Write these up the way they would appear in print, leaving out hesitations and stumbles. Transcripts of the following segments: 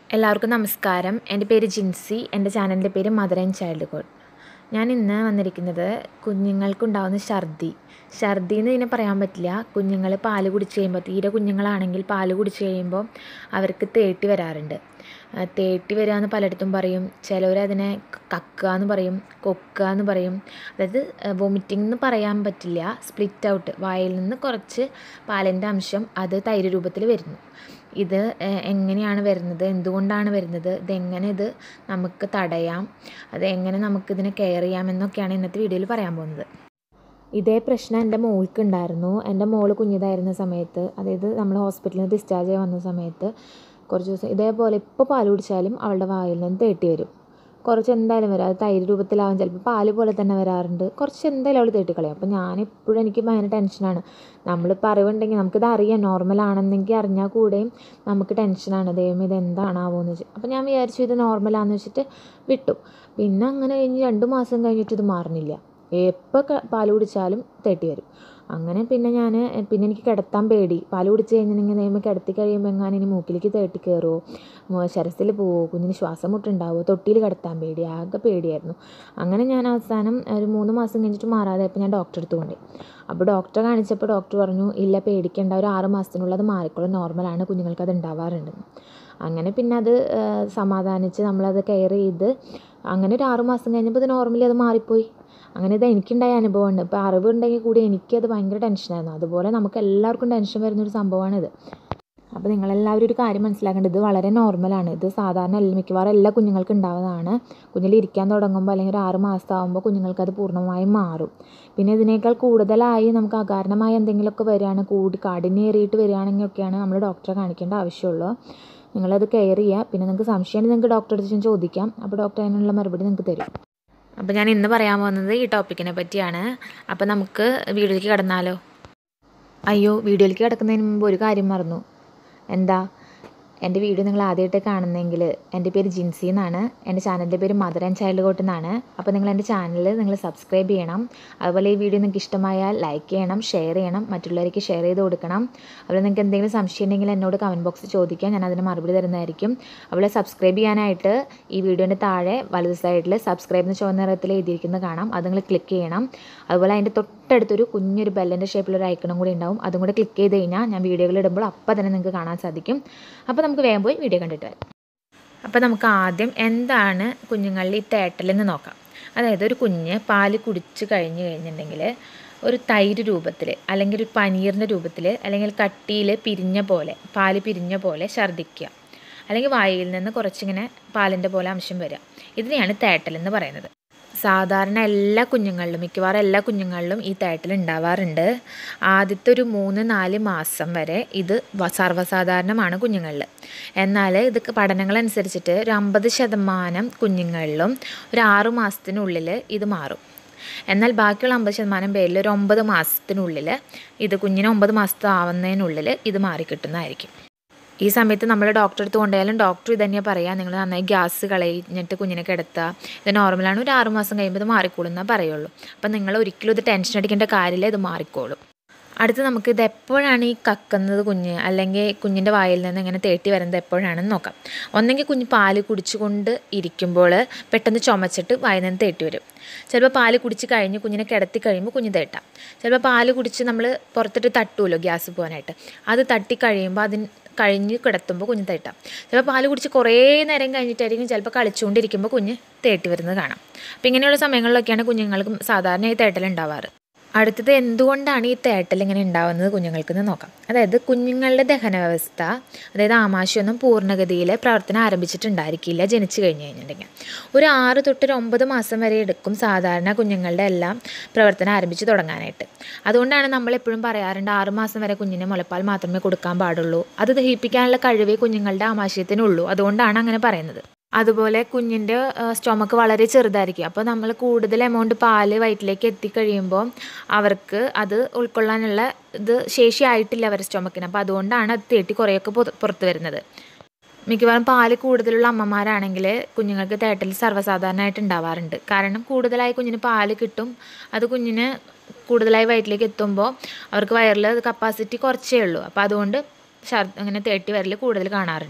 എല്ലാവർക്കും നമസ്കാരം. എൻ്റെ പേര് ജിൻസി. എൻ്റെ ചാനലിൻ്റെ പേര് മദർ ആൻഡ് ചൈൽഡ്ഹുഡ്. ഞാൻ ഇന്ന് വന്നിരിക്കുന്നത് കുഞ്ഞുങ്ങൾക്കുണ്ടാകുന്ന ഛർദി എന്ന് ഇതിനെ പറയാൻ പറ്റില്ല. കുഞ്ഞുങ്ങൾ പാല് കുടിച്ച് കഴിയുമ്പോൾ, തീരെ കുഞ്ഞുങ്ങളാണെങ്കിൽ പാല് കുടിച്ച് കഴിയുമ്പോൾ അവർക്ക് തേട്ടി വരാറുണ്ട്. തേട്ടി വരിക എന്ന് പലയിടത്തും പറയും. ചിലവരതിനെ കക്കുക എന്ന് പറയും, കൊക്കുക എന്ന് പറയും. അതായത് വൊമിറ്റിംഗ് എന്ന് പറയാൻ പറ്റില്ല, സ്പ്ലിറ്റ് ഔട്ട്, വായിൽ നിന്ന് കുറച്ച് പാലിൻ്റെ അംശം അത് തൈര് രൂപത്തിൽ വരുന്നു. ഇത് എങ്ങനെയാണ് വരുന്നത്, എന്തുകൊണ്ടാണ് വരുന്നത്, ഇതെങ്ങനെ ഇത് നമുക്ക് തടയാം, അതെങ്ങനെ നമുക്കിതിനെ കെയർ ചെയ്യാം എന്നൊക്കെയാണ് ഇന്നത്തെ വീഡിയോയിൽ പറയാൻ പോകുന്നത്. ഇതേ പ്രശ്നം എൻ്റെ മോൾക്കുണ്ടായിരുന്നു. എൻ്റെ മോൾ കുഞ്ഞിതായിരുന്ന സമയത്ത്, അതായത് നമ്മൾ ഹോസ്പിറ്റലിൽ നിന്ന് ഡിസ്ചാർജ് ചെയ്യാൻ വന്ന സമയത്ത് കുറച്ച് ദിവസം ഇതേപോലെ ഇപ്പോൾ പാൽ കുടിച്ചാലും അവളുടെ വായിൽ നിന്ന് തേട്ടി വരും. കുറച്ച് എന്തായാലും വരും. അത് തൈര് രൂപത്തിലാവും, ചിലപ്പോൾ പാല് പോലെ തന്നെ വരാറുണ്ട്. കുറച്ച് എന്തായാലും അവൾ തേട്ടിക്കളയും. അപ്പോൾ ഞാനെപ്പോഴും എനിക്ക് ഭയങ്കര ടെൻഷനാണ്. നമ്മളിപ്പോൾ അറിവുണ്ടെങ്കിൽ നമുക്കിത് അറിയാം, നോർമലാണെന്നെങ്കിൽ അറിഞ്ഞാൽ കൂടെയും നമുക്ക് ടെൻഷനാണ്. ദൈവം ഇത് എന്താണാവോ എന്ന് വെച്ച്. അപ്പോൾ ഞാൻ വിചാരിച്ചു ഇത് നോർമലാണെന്ന് വെച്ചിട്ട് വിട്ടു. പിന്നെ അങ്ങനെ കഴിഞ്ഞ് 2 മാസം കഴിഞ്ഞിട്ട് ഇത് മാറുന്നില്ല. എപ്പോൾ പാൽ കുടിച്ചാലും തേട്ടി വരും. അങ്ങനെ പിന്നെ എനിക്ക് കിടത്താൻ പേടി. പാൽ കുടിച്ച് കഴിഞ്ഞിട്ടുണ്ടെങ്കിൽ ദൈവം കിടത്തി കഴിയുമ്പോൾ എങ്ങാനും ഇനി മൂക്കിലേക്ക് തേട്ടി കയറുമോ, ശരത്തിൽ പോവോ, കുഞ്ഞിന് ശ്വാസം മുട്ടുണ്ടാവുമോ, തൊട്ടിയിൽ കിടത്താൻ പേടി, ആകെ പേടിയായിരുന്നു. അങ്ങനെ ഞാൻ അവസാനം ഒരു 3 മാസം കഴിഞ്ഞിട്ട് മാറാതായപ്പോൾ ഞാൻ ഡോക്ടറെ അടുത്ത് കൊണ്ടുപോയി. അപ്പോൾ ഡോക്ടറെ കാണിച്ചപ്പോൾ ഡോക്ടർ പറഞ്ഞു, ഇല്ല പേടിക്കേണ്ട, ഒരു 6 മാസത്തിനുള്ളത് മാറിക്കോളും, നോർമലാണ്, കുഞ്ഞുങ്ങൾക്ക് അത് ഉണ്ടാവാറുണ്ടെന്ന്. അങ്ങനെ പിന്നെ അത് സമാധാനിച്ച് നമ്മളത് കെയർ ചെയ്ത് അങ്ങനെ ഒരു 6 മാസം കഴിഞ്ഞപ്പോൾ ഇത് നോർമലി അത് മാറിപ്പോയി. അങ്ങനെ ഇത് എനിക്കുണ്ടായ അനുഭവമുണ്ട്. ഇപ്പോൾ അറിവുണ്ടെങ്കിൽ കൂടി എനിക്കത് ഭയങ്കര ടെൻഷനായിരുന്നു. അതുപോലെ നമുക്ക് എല്ലാവർക്കും ടെൻഷൻ വരുന്നൊരു സംഭവമാണിത്. അപ്പോൾ നിങ്ങളെല്ലാവരും ഒരു കാര്യം മനസ്സിലാക്കേണ്ടത്, ഇത് വളരെ നോർമലാണ്. ഇത് സാധാരണ മിക്കവാറും എല്ലാ കുഞ്ഞുങ്ങൾക്കും ഉണ്ടാവുന്നതാണ്. കുഞ്ഞിൽ ഇരിക്കാൻ തുടങ്ങുമ്പോൾ അല്ലെങ്കിൽ ഒരു 6 മാസമാകുമ്പോൾ കുഞ്ഞുങ്ങൾക്കത് പൂർണ്ണമായും മാറും. പിന്നെ ഇതിനേക്കാൾ കൂടുതലായി നമുക്ക് അകാരണമായ എന്തെങ്കിലുമൊക്കെ വരികയാണ്, കാഠിന്യേറിയിട്ട് വരികയാണെങ്കിലൊക്കെയാണ് നമ്മൾ ഡോക്ടറെ കാണിക്കേണ്ട ആവശ്യമുള്ളൂ. നിങ്ങളത് കെയർ ചെയ്യുക. പിന്നെ നിങ്ങൾക്ക് സംശയമുണ്ടെങ്കിൽ നിങ്ങൾക്ക് ഡോക്ടറെ അടുത്ത് ചോദിക്കാം. അപ്പോൾ ഡോക്ടർ അതിനുള്ള മറുപടി നിങ്ങൾക്ക് തരും. അപ്പോൾ ഞാൻ ഇന്ന് പറയാൻ പോകുന്നത് ഈ ടോപ്പിക്കിനെ പറ്റിയാണ്. അപ്പോൾ നമുക്ക് വീഡിയോയിലേക്ക് കിടന്നാലോ? അയ്യോ, വീഡിയോയിലേക്ക് കിടക്കുന്നതിന് മുമ്പ് ഒരു കാര്യം മറന്നു. എന്താ? എൻ്റെ വീഡിയോ നിങ്ങൾ ആദ്യമായിട്ട് കാണുന്നതെങ്കിൽ, എൻ്റെ പേര് ജിൻസി എന്നാണ്. എൻ്റെ ചാനലിൻ്റെ പേര് മദർ ആൻഡ് ചൈൽഡ്ഹുഡ് എന്നാണ്. അപ്പോൾ നിങ്ങൾ എൻ്റെ ചാനൽ സബ്സ്ക്രൈബ് ചെയ്യണം. അതുപോലെ ഈ വീഡിയോ നിങ്ങൾക്ക് ഇഷ്ടമായാൽ ലൈക്ക് ചെയ്യണം, ഷെയർ ചെയ്യണം, മറ്റുള്ളവർക്ക് ഷെയർ ചെയ്ത് കൊടുക്കണം. അതുപോലെ നിങ്ങൾക്ക് എന്തെങ്കിലും സംശയം ഉണ്ടെങ്കിൽ എന്നോട് കമൻറ്റ് ബോക്സിൽ ചോദിക്കാം, ഞാൻ അതിന് മറുപടി തരുന്നതായിരിക്കും. അതുപോലെ സബ്സ്ക്രൈബ് ചെയ്യാനായിട്ട് ഈ വീഡിയോൻ്റെ താഴെ വലത് സൈഡിൽ സബ്സ്ക്രൈബ് എന്ന് ചുവന്ന നിറത്തിൽ എഴുതിയിരിക്കുന്നത് കാണാം. അത് നിങ്ങൾ ക്ലിക്ക് ചെയ്യണം. അതുപോലെ അതിൻ്റെ തൊട്ടടുത്തൊരു കുഞ്ഞൊരു ബെല്ലിൻ്റെ ഷേപ്പിലൊരു ഐക്കണും കൂടി ഉണ്ടാവും. അതും കൂടെ ക്ലിക്ക് ചെയ്ത് കഴിഞ്ഞാൽ ഞാൻ വീഡിയോകൾ ഇടുമ്പോൾ അപ്പോൾ തന്നെ നിങ്ങൾക്ക് കാണാൻ സാധിക്കും. അപ്പോൾ നമുക്ക് വേഗം പോയി വീഡിയോ കണ്ടിട്ട് വരാം. അപ്പോൾ നമുക്ക് ആദ്യം എന്താണ് കുഞ്ഞുങ്ങളിൽ ഈ തേട്ടലെന്ന് നോക്കാം. അതായത് ഒരു കുഞ്ഞ് പാല് കുടിച്ച് കഴിഞ്ഞിട്ടുണ്ടെങ്കിൽ ഒരു തൈര് രൂപത്തിൽ, അല്ലെങ്കിൽ ഒരു പനീറിൻ്റെ രൂപത്തിൽ, അല്ലെങ്കിൽ കട്ടിയിൽ പാല് പിരിഞ്ഞ പോലെ ഛർദ്ദിക്കുക, അല്ലെങ്കിൽ വായിൽ നിന്ന് കുറച്ചിങ്ങനെ പാലിൻ്റെ പോലെ അംശം വരിക. ഇതിനെയാണ് തേട്ടലെന്ന് പറയുന്നത്. സാധാരണ മിക്കവാറും എല്ലാ കുഞ്ഞുങ്ങളിലും ഈ തേട്ടൽ ഉണ്ടാവാറുണ്ട്. ആദ്യത്തെ ഒരു 3-4 മാസം വരെ ഇത് സർവ്വസാധാരണമാണ് കുഞ്ഞുങ്ങളിൽ. എന്നാൽ ഇത് പഠനങ്ങളനുസരിച്ചിട്ട് ഒരു 50% കുഞ്ഞുങ്ങളിലും ഒരു 6 മാസത്തിനുള്ളിൽ ഇത് മാറും. എന്നാൽ ബാക്കിയുള്ള 50% പേരിൽ ഒരു 9 മാസത്തിനുള്ളിൽ കുഞ്ഞിന് 9 മാസത്തെ ആവുന്നതിനുള്ളിൽ ഇത് മാറിക്കിട്ടുന്നതായിരിക്കും. ഈ സമയത്ത് നമ്മൾ ഡോക്ടറെ അടുത്ത് കൊണ്ടുപോയാലും ഡോക്ടർ ഇത് തന്നെയാണ് പറയുക, നിങ്ങൾ നന്നായി ഗ്യാസ് കളഞ്ഞിട്ട് കുഞ്ഞിനെ കിടത്തുക, ഇത് നോർമലാണ്, ഒരു 6 മാസം കഴിയുമ്പോൾ ഇത് മാറിക്കോളും എന്നേ പറയുള്ളൂ. അപ്പം നിങ്ങൾ ഒരിക്കലും ഇത് ടെൻഷൻ അടിക്കേണ്ട കാര്യമില്ല, ഇത് മാറിക്കോളും. അടുത്ത് നമുക്ക് ഇത് എപ്പോഴാണ് ഈ കക്കുന്നത് കുഞ്ഞ്, അല്ലെങ്കിൽ കുഞ്ഞിൻ്റെ വായിൽ നിന്ന് ഇങ്ങനെ തേട്ടി വരുന്നത് എപ്പോഴാണെന്ന് നോക്കാം. ഒന്നെങ്കിൽ കുഞ്ഞ് പാല് കുടിച്ചുകൊണ്ട് ഇരിക്കുമ്പോൾ പെട്ടെന്ന് ചുമച്ചിട്ട് വായിൽ നിന്ന് തേട്ടി വരും. ചിലപ്പോൾ പാല് കുടിച്ച് കഴിഞ്ഞ് കുഞ്ഞിനെ കിടത്തി കഴിയുമ്പോൾ കുഞ്ഞ് തേട്ടാം. ചിലപ്പോൾ പാല് കുടിച്ച് നമ്മൾ പുറത്തിട്ട് തട്ടുമല്ലോ ഗ്യാസ് പോകാനായിട്ട്, അത് തട്ടി കഴിയുമ്പോൾ കഴിഞ്ഞ് കിടത്തുമ്പോൾ കുഞ്ഞ് തേട്ടാം. ചിലപ്പോൾ പാല് കുടിച്ച് കുറേ നേരം കഴിഞ്ഞിട്ടായിരിക്കും ചിലപ്പോൾ കളിച്ചുകൊണ്ടിരിക്കുമ്പോൾ കുഞ്ഞ് തേട്ടി വരുന്നത് കാണാം. അപ്പോൾ ഇങ്ങനെയുള്ള സമയങ്ങളിലൊക്കെയാണ് കുഞ്ഞുങ്ങൾക്ക് സാധാരണ ഈ തേട്ടൽ ഉണ്ടാവാറ്. അടുത്തത് എന്തുകൊണ്ടാണ് ഈ തേട്ടൽ ഇങ്ങനെ ഉണ്ടാവുന്നത് കുഞ്ഞുങ്ങൾക്കെന്ന് നോക്കാം. അതായത് കുഞ്ഞുങ്ങളുടെ ദഹന വ്യവസ്ഥ, അതായത് ആമാശയൊന്നും പൂർണ്ണഗതിയിൽ പ്രവർത്തനം ആരംഭിച്ചിട്ടുണ്ടായിരിക്കില്ല ജനിച്ചു കഴിഞ്ഞിട്ടുണ്ടെങ്കിൽ. ഒരു 6 തൊട്ട് 9 മാസം വരെ എടുക്കും സാധാരണ കുഞ്ഞുങ്ങളുടെ എല്ലാം പ്രവർത്തനം ആരംഭിച്ച് തുടങ്ങാനായിട്ട്. അതുകൊണ്ടാണ് നമ്മളെപ്പോഴും പറയാറുണ്ട് 6 മാസം വരെ കുഞ്ഞിന് മുലപ്പാൽ മാത്രമേ കൊടുക്കാൻ പാടുള്ളൂ, അത് ദഹിപ്പിക്കാനുള്ള കഴിവേ കുഞ്ഞുങ്ങളുടെ ആമാശയത്തിനുള്ളൂ. അതുകൊണ്ടാണ് അങ്ങനെ പറയുന്നത്. അതുപോലെ കുഞ്ഞിൻ്റെ സ്റ്റൊമക്ക് വളരെ ചെറുതായിരിക്കും. അപ്പോൾ നമ്മൾ കൂടുതൽ എമൗണ്ട് പാല് വയറ്റിലേക്ക് എത്തിക്കഴിയുമ്പോൾ അവർക്ക് അത് ഉൾക്കൊള്ളാനുള്ള ശേഷിയായിട്ടില്ല അവരുടെ സ്റ്റൊമക്കിന്. അപ്പോൾ അതുകൊണ്ടാണ് അത് തേട്ടി കുറേയൊക്കെ പുറത്ത് വരുന്നത്. മിക്കവാറും പാല് കൂടുതലുള്ള അമ്മമാരാണെങ്കിൽ കുഞ്ഞുങ്ങൾക്ക് തേട്ടൽ സർവ്വസാധാരണമായിട്ട് ഉണ്ടാവാറുണ്ട്. കാരണം കൂടുതലായി കുഞ്ഞിന് പാല് കിട്ടും, അത് കുഞ്ഞിന് കൂടുതലായി വയറ്റിലേക്ക് എത്തുമ്പോൾ അവർക്ക് വയറിൽ കപ്പാസിറ്റി കുറച്ചേ ഉള്ളൂ. അപ്പോൾ അതുകൊണ്ട് അങ്ങനെ തേട്ടി വരൽ കൂടുതൽ കാണാറുണ്ട്.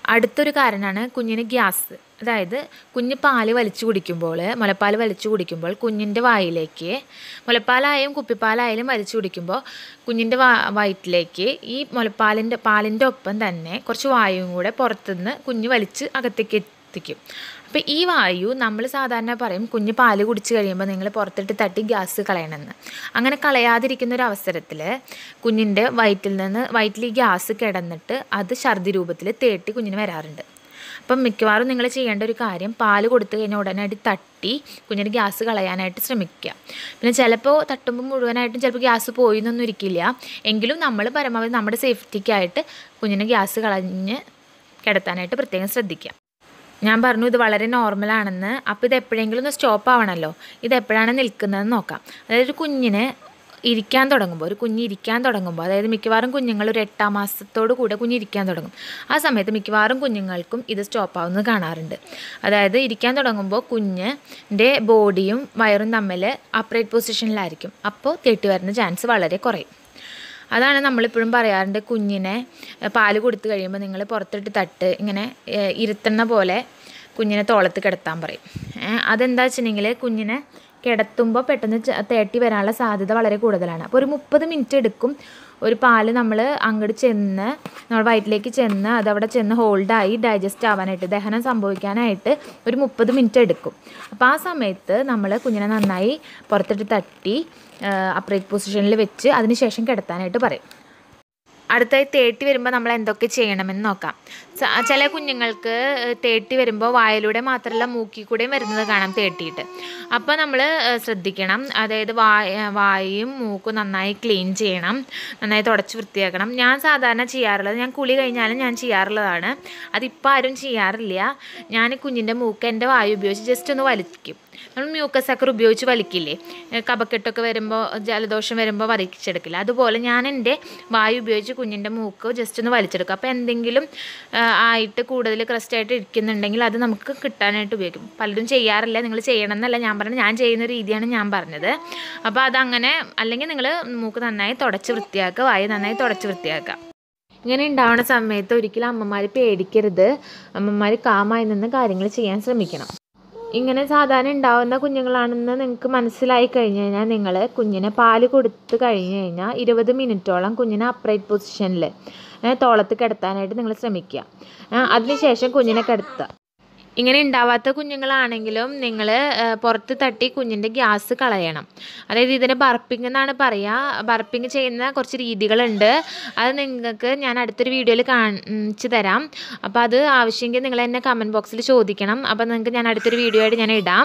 അടുത്തൊരു കാരണമാണ് കുഞ്ഞിന് ഗ്യാസ്. അതായത് കുഞ്ഞ് പാല് വലിച്ചു കുടിക്കുമ്പോൾ, മുലപ്പാൽ വലിച്ചു കുടിക്കുമ്പോൾ കുഞ്ഞിൻ്റെ വായിലേക്ക്, മുലപ്പാലായാലും കുപ്പിപ്പാലായാലും വലിച്ചു കുടിക്കുമ്പോൾ കുഞ്ഞിൻ്റെ വയറ്റിലേക്ക് ഈ പാലിൻ്റെ ഒപ്പം തന്നെ കുറച്ച് വായുവും കൂടെ പുറത്തുനിന്ന് കുഞ്ഞ് വലിച്ച് അകത്തേക്ക് എത്തിക്കും. അപ്പോൾ ഈ വായു നമ്മൾ സാധാരണ പറയും കുഞ്ഞ് പാല് കുടിച്ച് കഴിയുമ്പോൾ നിങ്ങൾ പുറത്തിട്ട് തട്ടി ഗ്യാസ് കളയണമെന്ന്. അങ്ങനെ കളയാതിരിക്കുന്ന ഒരു അവസരത്തിൽ കുഞ്ഞിൻ്റെ വയറ്റിൽ ഈ ഗ്യാസ് കിടന്നിട്ട് അത് ഛർദി രൂപത്തിൽ തേട്ടി കുഞ്ഞിന് വരാറുണ്ട്. അപ്പം മിക്കവാറും നിങ്ങൾ ചെയ്യേണ്ട ഒരു കാര്യം, പാല് കൊടുത്തു കഴിഞ്ഞാൽ ഉടനടി തട്ടി കുഞ്ഞിന് ഗ്യാസ് കളയാനായിട്ട് ശ്രമിക്കുക. പിന്നെ ചിലപ്പോൾ തട്ടുമ്പോൾ മുഴുവനായിട്ടും ചിലപ്പോൾ ഗ്യാസ് പോയി എന്നൊന്നും ഇരിക്കില്ല. എങ്കിലും നമ്മൾ പരമാവധി നമ്മുടെ സേഫ്റ്റിക്കായിട്ട് കുഞ്ഞിന് ഗ്യാസ് കളഞ്ഞ് കിടത്താനായിട്ട് പ്രത്യേകം ശ്രദ്ധിക്കുക. ഞാൻ പറഞ്ഞു ഇത് വളരെ നോർമലാണെന്ന്. അപ്പോൾ ഇത് എപ്പോഴെങ്കിലും ഒന്ന് സ്റ്റോപ്പ് ആവണമല്ലോ. ഇത് എപ്പോഴാണ് നിൽക്കുന്നതെന്ന് നോക്കാം. അതായത് ഒരു കുഞ്ഞ് ഇരിക്കാൻ തുടങ്ങുമ്പോൾ, അതായത് മിക്കവാറും കുഞ്ഞുങ്ങൾ ഒരു 8-ാം മാസത്തോടു കൂടെ കുഞ്ഞ് ഇരിക്കാൻ തുടങ്ങും. ആ സമയത്ത് മിക്കവാറും കുഞ്ഞുങ്ങൾക്കും ഇത് സ്റ്റോപ്പ് ആവുന്നത് കാണാറുണ്ട്. അതായത് ഇരിക്കാൻ തുടങ്ങുമ്പോൾ കുഞ്ഞിൻ്റെ ബോഡിയും വയറും തമ്മിൽ അപ്രൈറ്റ് പൊസിഷനിലായിരിക്കും. അപ്പോൾ തേട്ടി വരുന്ന ചാൻസ് വളരെ കുറയും. അതാണ് നമ്മളിപ്പോഴും പറയാറുണ്ട്, കുഞ്ഞിനെ പാല് കൊടുത്തു കഴിയുമ്പോൾ നിങ്ങൾ പുറത്തിട്ട് തട്ട് ഇങ്ങനെ ഇരുത്തുന്ന പോലെ കുഞ്ഞിനെ തോളത്ത് കിടത്താൻ പറയും. അതെന്താ വെച്ചിട്ടുണ്ടെങ്കിൽ കുഞ്ഞിനെ കിടത്തുമ്പോൾ പെട്ടെന്ന് തേട്ടി വരാനുള്ള സാധ്യത വളരെ കൂടുതലാണ്. അപ്പോൾ ഒരു 30 മിനിറ്റ് എടുക്കും ഒരു പാല് നമ്മൾ അങ്ങോട്ട് ചെന്ന് നമ്മൾ വയറ്റിലേക്ക് ചെന്ന് അതവിടെ ചെന്ന് ഹോൾഡായി ഡൈജസ്റ്റ് ആവാനായിട്ട്, ദഹനം സംഭവിക്കാനായിട്ട് ഒരു 30 മിനിറ്റ് എടുക്കും. അപ്പോൾ ആ സമയത്ത് നമ്മൾ കുഞ്ഞിനെ നന്നായി പുറത്തിട്ട് തട്ടി അപ്രൈറ്റ് പൊസിഷനിൽ വെച്ച് അതിന് ശേഷം കിടത്താനായിട്ട് പറയും. അടുത്തായി തേട്ടി വരുമ്പോൾ നമ്മൾ എന്തൊക്കെ ചെയ്യണമെന്ന് നോക്കാം. ചില കുഞ്ഞുങ്ങൾക്ക് തേട്ടി വരുമ്പോൾ വായിലൂടെ മാത്രമല്ല മൂക്കിൽ കൂടെയും വരുന്നത് കാണാം തേട്ടിയിട്ട്. അപ്പോൾ നമ്മൾ ശ്രദ്ധിക്കണം. അതായത് വായും മൂക്കും നന്നായി ക്ലീൻ ചെയ്യണം, നന്നായി തുടച്ച് വൃത്തിയാക്കണം. ഞാൻ സാധാരണ ചെയ്യാറുള്ളത്, ഞാൻ കുളി കഴിഞ്ഞാലും ഞാൻ ചെയ്യാറുള്ളതാണ്. അതിപ്പോൾ ആരും ചെയ്യാറില്ല. ഞാൻ കുഞ്ഞിൻ്റെ മൂക്ക് എൻ്റെ വായു ഉപയോഗിച്ച് ജസ്റ്റ് ഒന്ന് വലിക്കും. നമ്മൾ മ്യൂക്കസക്കർ ഉപയോഗിച്ച് വലിക്കില്ലേ, കഫക്കെട്ടൊക്കെ വരുമ്പോൾ, ജലദോഷം വരുമ്പോൾ വലിച്ചെടുക്കില്ല, അതുപോലെ ഞാൻ എൻ്റെ വായു ഉപയോഗിച്ച് കുഞ്ഞിൻ്റെ മൂക്ക് ജസ്റ്റ് ഒന്ന് വലിച്ചെടുക്കും. അപ്പോൾ എന്തെങ്കിലും ആയിട്ട് കൂടുതൽ ക്രസ്റ്റായിട്ട് ഇരിക്കുന്നുണ്ടെങ്കിൽ അത് നമുക്ക് കിട്ടാനായിട്ട് ഉപയോഗിക്കും. പലരും ചെയ്യാറില്ല, നിങ്ങൾ ചെയ്യണം എന്നല്ല ഞാൻ പറഞ്ഞത്, ഞാൻ ചെയ്യുന്ന രീതിയാണ് ഞാൻ പറഞ്ഞത്. അപ്പോൾ അതങ്ങനെ, അല്ലെങ്കിൽ നിങ്ങൾ മൂക്ക് നന്നായി തുടച്ച് വൃത്തിയാക്കുക, വായു നന്നായി തുടച്ച് വൃത്തിയാക്കുക. ഇങ്ങനെ ഉണ്ടാവുന്ന സമയത്ത് ഒരിക്കലും അമ്മമാർ പേടിക്കരുത്. അമ്മമാർ കാമായി നിന്ന് കാര്യങ്ങൾ ചെയ്യാൻ ശ്രമിക്കണം. ഇങ്ങനെ സാധാരണ ഉണ്ടാവുന്ന കുഞ്ഞുങ്ങളാണെന്ന് നിങ്ങൾക്ക് മനസ്സിലായി കഴിഞ്ഞ് കഴിഞ്ഞാൽ നിങ്ങൾ കുഞ്ഞിനെ പാല് കൊടുത്ത് കഴിഞ്ഞ് കഴിഞ്ഞാൽ 20 മിനിറ്റോളം കുഞ്ഞിനെ അപ്രൈറ്റ് പൊസിഷനിൽ തോളത്ത് കിടത്താനായിട്ട് നിങ്ങൾ ശ്രമിക്കുക. അതിനുശേഷം കുഞ്ഞിനെ കിടത്തുക. ഇങ്ങനെ ഉണ്ടാവാത്ത കുഞ്ഞുങ്ങളാണെങ്കിലും നിങ്ങൾ പുറത്ത് തട്ടി കുഞ്ഞിൻ്റെ ഗ്യാസ് കളയണം. അതായത് ഇതിന് ബർപ്പിംഗ് എന്നാണ് പറയുക. ബർപ്പിംഗ് ചെയ്യുന്ന കുറച്ച് രീതികളുണ്ട്. അത് നിങ്ങൾക്ക് ഞാൻ അടുത്തൊരു വീഡിയോയിൽ കാണിച്ചു തരാം. അപ്പോൾ അത് ആവശ്യമെങ്കിൽ നിങ്ങൾ എന്നെ കമൻറ്റ് ബോക്സിൽ ചോദിക്കണം. അപ്പോൾ നിങ്ങൾക്ക് ഞാൻ അടുത്തൊരു വീഡിയോ ആയിട്ട് ഞാൻ ഇടാം.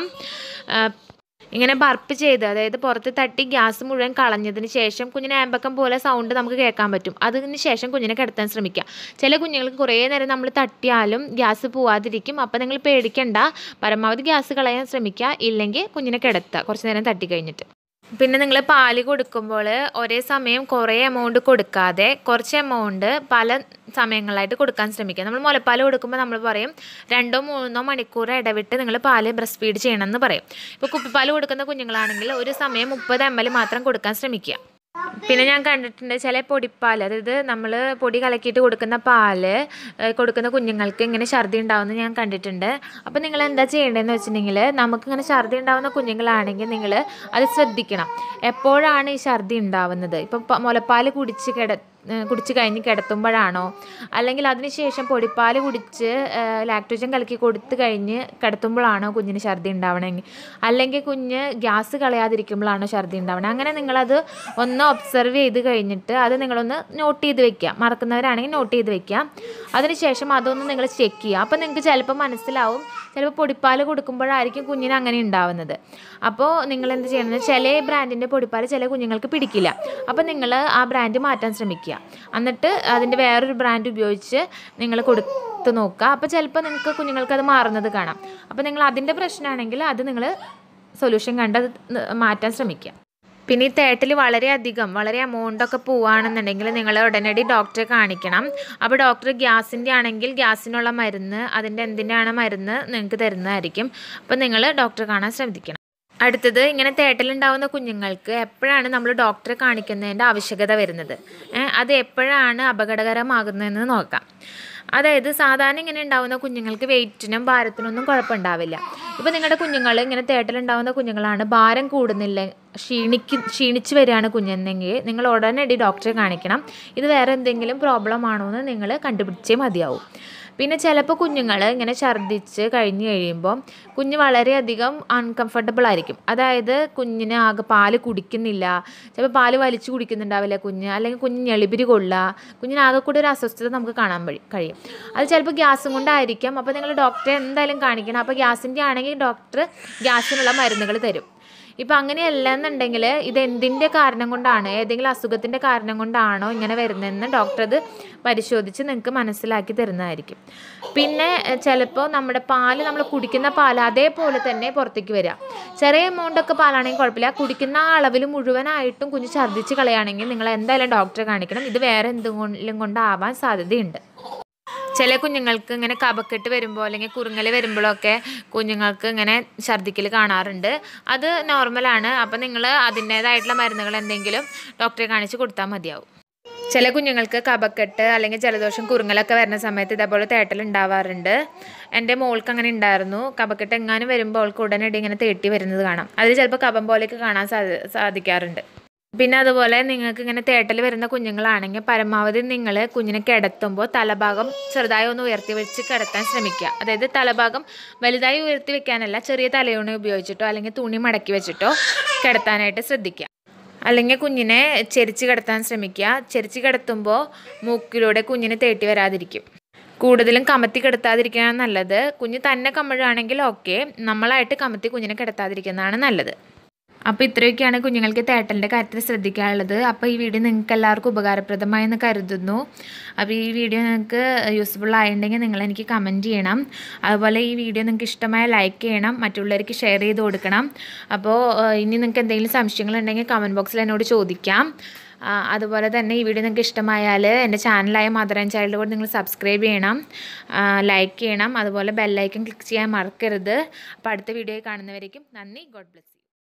ഇങ്ങനെ ബർപ്പ് ചെയ്ത്, അതായത് പുറത്ത് തട്ടി ഗ്യാസ് മുഴുവൻ കളഞ്ഞതിന് ശേഷം കുഞ്ഞിന് ആമ്പക്കം പോലെ സൗണ്ട് നമുക്ക് കേൾക്കാൻ പറ്റും. അതിന് ശേഷം കുഞ്ഞിനെ കിടത്താൻ ശ്രമിക്കുക. ചില കുഞ്ഞുങ്ങൾക്ക് കുറേ നേരം നമ്മൾ തട്ടിയാലും ഗ്യാസ് പോവാതിരിക്കും. അപ്പോൾ നിങ്ങൾ പേടിക്കണ്ട, പരമാവധി ഗ്യാസ് കളയാൻ ശ്രമിക്കുക. ഇല്ലെങ്കിൽ കുഞ്ഞിനെ കിടത്തുക കുറച്ച് നേരം തട്ടി കഴിഞ്ഞിട്ട്. പിന്നെ നിങ്ങൾ പാല് കൊടുക്കുമ്പോൾ ഒരേ സമയം കുറേ എമൗണ്ട് കൊടുക്കാതെ കുറച്ച് എമൗണ്ട് പല സമയങ്ങളായിട്ട് കൊടുക്കാൻ ശ്രമിക്കുക. നമ്മൾ മുലപ്പാൽ കൊടുക്കുമ്പോൾ നമ്മൾ പറയും 2-3 മണിക്കൂർ ഇടവിട്ട് നിങ്ങൾ പാല് ബ്രസ്റ്റ് ഫീഡ് ചെയ്യണമെന്ന് പറയും. ഇപ്പോൾ കുപ്പിപ്പാൽ കൊടുക്കുന്ന കുഞ്ഞുങ്ങളാണെങ്കിൽ ഒരു സമയം 30 ml മാത്രം കൊടുക്കാൻ ശ്രമിക്കുക. പിന്നെ ഞാൻ കണ്ടിട്ടുണ്ട് ചില പൊടിപ്പാൽ, അതായത് നമ്മൾ പൊടി കലക്കിയിട്ട് കൊടുക്കുന്ന പാല് കൊടുക്കുന്ന കുഞ്ഞുങ്ങൾക്ക് ഇങ്ങനെ ഛർദി ഉണ്ടാവുമെന്ന് ഞാൻ കണ്ടിട്ടുണ്ട്. അപ്പോൾ നിങ്ങൾ എന്താ ചെയ്യേണ്ടതെന്ന് വെച്ചിട്ടുണ്ടെങ്കിൽ, നമുക്കിങ്ങനെ ഛർദി ഉണ്ടാവുന്ന കുഞ്ഞുങ്ങളാണെങ്കിൽ നിങ്ങൾ അത് ശ്രദ്ധിക്കണം. എപ്പോഴാണ് ഈ ഛർദി ഉണ്ടാവുന്നത്? ഇപ്പം മുലപ്പാൽ കുടിച്ച് കഴിഞ്ഞ് കിടത്തുമ്പോഴാണോ, അല്ലെങ്കിൽ അതിനുശേഷം പൊടിപ്പാൽ കുടിച്ച് ലാക്ടോജൻ കലക്കി കൊടുത്ത് കഴിഞ്ഞ് കിടത്തുമ്പോഴാണോ കുഞ്ഞിന് ഛർദി ഉണ്ടാവണമെങ്കിൽ, അല്ലെങ്കിൽ കുഞ്ഞ് ഗ്യാസ് കളയാതിരിക്കുമ്പോഴാണോ ഛർദി ഉണ്ടാവണത്? അങ്ങനെ നിങ്ങളത് ഒന്ന് ഒബ്സർവ് ചെയ്ത് കഴിഞ്ഞിട്ട് അത് നിങ്ങളൊന്ന് നോട്ട് ചെയ്ത് വെക്കുക. മറക്കുന്നവരാണെങ്കിൽ നോട്ട് ചെയ്ത് വെക്കുക. അതിനുശേഷം അതൊന്ന് നിങ്ങൾ ചെക്ക് ചെയ്യുക. അപ്പോൾ നിങ്ങൾക്ക് ചിലപ്പോൾ മനസ്സിലാവും, ചിലപ്പോൾ പൊടിപ്പാൽ കൊടുക്കുമ്പോഴായിരിക്കും കുഞ്ഞിന് അങ്ങനെ ഉണ്ടാവുന്നത്. അപ്പോൾ നിങ്ങൾ എന്ത് ചെയ്യണമെന്ന്, ചില ബ്രാൻഡിൻ്റെ പൊടിപ്പാൽ ചില കുഞ്ഞുങ്ങൾക്ക് പിടിക്കില്ല. അപ്പോൾ നിങ്ങൾ ആ ബ്രാൻഡ് മാറ്റാൻ ശ്രമിക്കുക. എന്നിട്ട് അതിൻ്റെ വേറൊരു ബ്രാൻഡ് ഉപയോഗിച്ച് നിങ്ങൾ കൊടുത്ത് നോക്കുക. അപ്പോൾ ചിലപ്പോൾ നിങ്ങൾക്ക് കുഞ്ഞുങ്ങൾക്ക് അത് മാറുന്നത് കാണാം. അപ്പോൾ നിങ്ങൾ അതിൻ്റെ പ്രശ്നമാണെങ്കിൽ അത് നിങ്ങൾ സൊല്യൂഷൻ കണ്ട് അത് മാറ്റാൻ ശ്രമിക്കുക. പിന്നെ ഈ തേട്ടിൽ വളരെ എമൗണ്ടൊക്കെ പോവുകയാണെന്നുണ്ടെങ്കിൽ നിങ്ങൾ ഉടനടി ഡോക്ടറെ കാണിക്കണം. അപ്പോൾ ഡോക്ടർ ഗ്യാസിൻ്റെ ആണെങ്കിൽ ഗ്യാസിനുള്ള മരുന്ന്, അതിൻ്റെ എന്തിൻ്റെയാണ് മരുന്ന് നിങ്ങൾക്ക് തരുന്നതായിരിക്കും. അപ്പോൾ നിങ്ങൾ ഡോക്ടറെ കാണാൻ ശ്രദ്ധിക്കണം. അടുത്തത് ഇങ്ങനെ തേട്ടലുണ്ടാവുന്ന കുഞ്ഞുങ്ങൾക്ക് എപ്പോഴാണ് നമ്മൾ ഡോക്ടറെ കാണിക്കുന്നതിൻ്റെ ആവശ്യകത വരുന്നത്, അത് എപ്പോഴാണ് അപകടകരമാകുന്നതെന്ന് നോക്കാം. അതായത് സാധാരണ ഇങ്ങനെ ഉണ്ടാവുന്ന കുഞ്ഞുങ്ങൾക്ക് വെയിറ്റിനും ഭാരത്തിനൊന്നും കുഴപ്പമുണ്ടാവില്ല. ഇപ്പോൾ നിങ്ങളുടെ കുഞ്ഞുങ്ങൾ ഇങ്ങനെ തേട്ടലുണ്ടാവുന്ന കുഞ്ഞുങ്ങളാണ്, ഭാരം കൂടുന്നില്ല, ക്ഷീണിച്ച് വരികയാണ് കുഞ്ഞെന്നെങ്കിൽ നിങ്ങൾ ഉടനടി ഡോക്ടറെ കാണിക്കണം. ഇത് വേറെ എന്തെങ്കിലും പ്രോബ്ലം ആണോ എന്ന് നിങ്ങൾ കണ്ടുപിടിച്ചേ മതിയാവും. പിന്നെ ചിലപ്പോൾ കുഞ്ഞുങ്ങൾ ഇങ്ങനെ ഛർദ്ദിച്ച് കഴിഞ്ഞ് കഴിയുമ്പോൾ കുഞ്ഞ് വളരെയധികം അൺകംഫർട്ടബിൾ ആയിരിക്കും. അതായത് കുഞ്ഞിന് ആകെ പാല് കുടിക്കുന്നില്ല, ചിലപ്പോൾ പാല് വലിച്ചു കുടിക്കുന്നുണ്ടാവില്ല കുഞ്ഞ്, അല്ലെങ്കിൽ കുഞ്ഞ് ഞെളിപിരി കൊള്ളുക, കുഞ്ഞിന് ആകെ കൂടെ ഒരു അസ്വസ്ഥത നമുക്ക് കാണാൻ കഴിയും. അത് ചിലപ്പോൾ ഗ്യാസും കൊണ്ടായിരിക്കാം. അപ്പോൾ നിങ്ങൾ ഡോക്ടറെ എന്തായാലും കാണിക്കണം. അപ്പോൾ ഗ്യാസിൻ്റെ ആണെങ്കിൽ ഡോക്ടർ ഗ്യാസിനുള്ള മരുന്നുകൾ തരും. ഇപ്പം അങ്ങനെയല്ല എന്നുണ്ടെങ്കിൽ ഇത് എന്തിൻ്റെ കാരണം കൊണ്ടാണ്, ഏതെങ്കിലും അസുഖത്തിൻ്റെ കാരണം കൊണ്ടാണോ ഇങ്ങനെ വരുന്നതെന്ന് ഡോക്ടർ അത് പരിശോധിച്ച് നിങ്ങൾക്ക് മനസ്സിലാക്കി തരുന്നതായിരിക്കും. പിന്നെ ചിലപ്പോൾ നമ്മുടെ പാല്, നമ്മൾ കുടിക്കുന്ന പാൽ അതേപോലെ തന്നെ പുറത്തേക്ക് വരിക. ചെറിയ എമൗണ്ടൊക്കെ പാലാണെങ്കിൽ കുഴപ്പമില്ല, കുടിക്കുന്ന അളവിൽ മുഴുവനായിട്ടും കുഞ്ഞ് ഛർദ്ദിച്ച് കളയുകയാണെങ്കിൽ നിങ്ങൾ എന്തായാലും ഡോക്ടറെ കാണിക്കണം. ഇത് വേറെ എന്തെങ്കിലും കൊണ്ടാവാൻ സാധ്യതയുണ്ട്. ചില കുഞ്ഞുങ്ങൾക്ക് ഇങ്ങനെ കഫക്കെട്ട് വരുമ്പോൾ അല്ലെങ്കിൽ കുറുങ്ങൽ വരുമ്പോഴൊക്കെ കുഞ്ഞുങ്ങൾക്ക് ഇങ്ങനെ ഛർദ്ദിക്കൽ കാണാറുണ്ട്. അത് നോർമലാണ്. അപ്പോൾ നിങ്ങൾ അതിൻ്റേതായിട്ടുള്ള മരുന്നുകൾ എന്തെങ്കിലും ഡോക്ടറെ കാണിച്ച് കൊടുത്താൽ മതിയാവും. ചില കുഞ്ഞുങ്ങൾക്ക് കഫക്കെട്ട് അല്ലെങ്കിൽ ജലദോഷം കുറുങ്ങലൊക്കെ വരുന്ന സമയത്ത് ഇതേപോലെ തേട്ടൽ ഉണ്ടാവാറുണ്ട്. എൻ്റെ മോൾക്ക് അങ്ങനെ ഉണ്ടായിരുന്നു. കഫക്കെട്ട് എങ്ങാനും വരുമ്പോൾ അവൾക്ക് ഉടനടി ഇങ്ങനെ തേട്ടി വരുന്നത് കാണാം. അതിൽ ചിലപ്പോൾ കഫം പോലെയൊക്കെ കാണാൻ സാധിക്കാറുണ്ട്. പിന്നെ അതുപോലെ നിങ്ങൾക്ക് ഇങ്ങനെ തേട്ടൽ വരുന്ന കുഞ്ഞുങ്ങളാണെങ്കിൽ പരമാവധി നിങ്ങൾ കുഞ്ഞിനെ കിടത്തുമ്പോൾ തലഭാഗം ചെറുതായി ഒന്ന് ഉയർത്തി വെച്ച് കിടത്താൻ ശ്രമിക്കുക. അതായത് തലഭാഗം വലുതായി ഉയർത്തി വെക്കാനല്ല, ചെറിയ തലയോണ ഉപയോഗിച്ചിട്ടോ അല്ലെങ്കിൽ തുണി മടക്കി വെച്ചിട്ടോ കിടത്താനായിട്ട് ശ്രദ്ധിക്കുക. അല്ലെങ്കിൽ കുഞ്ഞിനെ ചെരിച്ച് കിടത്താൻ ശ്രമിക്കുക. ചെരിച്ച് കിടത്തുമ്പോൾ മൂക്കിലൂടെ കുഞ്ഞിന് തേട്ടി വരാതിരിക്കും. കൂടുതലും കമത്തി കിടത്താതിരിക്കുകയാണ് നല്ലത്. കുഞ്ഞ് തന്നെ കമിഴുകയാണെങ്കിൽ ഓക്കെ, നമ്മളായിട്ട് കമത്തി കുഞ്ഞിനെ കിടത്താതിരിക്കുന്നതാണ് നല്ലത്. അപ്പോൾ ഇത്രയൊക്കെയാണ് കുഞ്ഞുങ്ങൾക്ക് തേട്ടലിൻ്റെ കാര്യത്തിൽ ശ്രദ്ധിക്കാനുള്ളത്. അപ്പോൾ ഈ വീഡിയോ നിങ്ങൾക്ക് എല്ലാവർക്കും ഉപകാരപ്രദമായെന്ന് കരുതുന്നു. അപ്പോൾ ഈ വീഡിയോ നിങ്ങൾക്ക് യൂസ്ഫുൾ ആയിട്ടുണ്ടെങ്കിൽ നിങ്ങൾ എനിക്ക് കമൻറ്റ് ചെയ്യണം. അതുപോലെ ഈ വീഡിയോ നിങ്ങൾക്ക് ഇഷ്ടമായ ലൈക്ക് ചെയ്യണം, മറ്റുള്ളവർക്ക് ഷെയർ ചെയ്ത് കൊടുക്കണം. അപ്പോൾ ഇനി നിങ്ങൾക്ക് എന്തെങ്കിലും സംശയങ്ങളുണ്ടെങ്കിൽ കമൻറ്റ് ബോക്സിൽ എന്നോട് ചോദിക്കാം. അതുപോലെ തന്നെ ഈ വീഡിയോ നിങ്ങൾക്ക് ഇഷ്ടമായാൽ എൻ്റെ ചാനലായ മദർ ആൻഡ് ചൈൽഡ് കൂടെ നിങ്ങൾ സബ്സ്ക്രൈബ് ചെയ്യണം, ലൈക്ക് ചെയ്യണം, അതുപോലെ ബെല്ലൈക്കൺ ക്ലിക്ക് ചെയ്യാൻ മറക്കരുത്. അപ്പോൾ അടുത്ത വീഡിയോ കാണുന്നവരേക്കും നന്ദി. God bless.